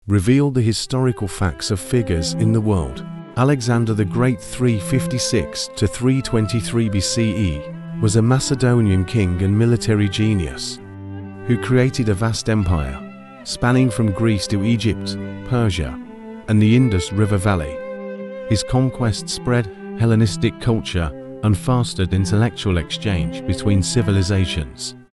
revealed the historical facts of figures in the world. Alexander the Great 356 to 323 BCE was a Macedonian king and military genius who created a vast empire spanning from Greece to Egypt, Persia, and the Indus River Valley. His conquests spread Hellenistic culture and fostered intellectual exchange between civilizations.